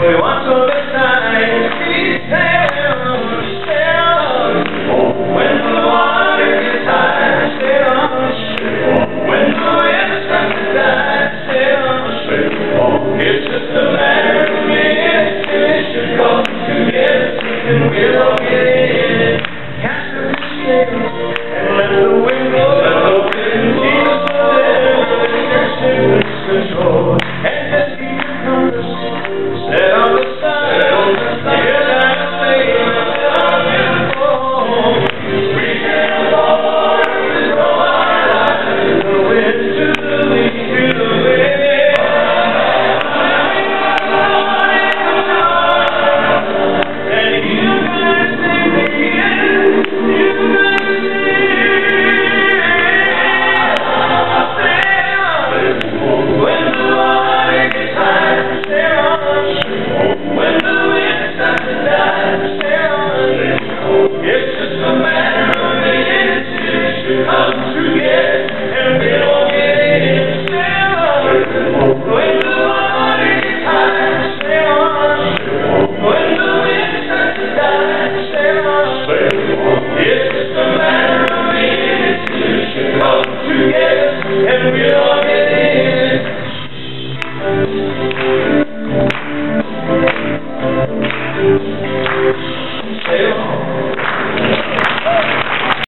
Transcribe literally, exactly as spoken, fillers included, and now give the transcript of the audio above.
We want to the time, we sail, sail. When the water gets high, sail on the ship. When the wind starts to die, sail on the ship. It's just a matter of minutes till it should go together, and we'll